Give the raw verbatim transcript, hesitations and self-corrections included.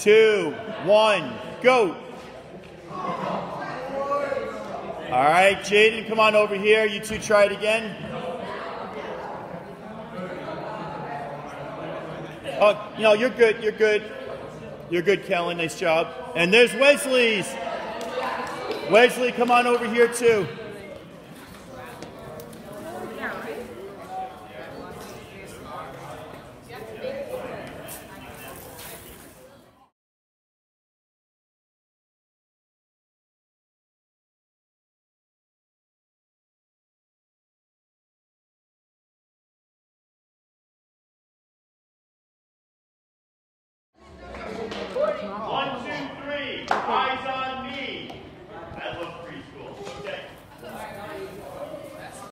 two, one, go. All right, Jaden, come on over here. You two try it again. Oh, no, you're good, you're good. You're good, Kellen, nice job. And there's Wesley's. Wesley, come on over here too.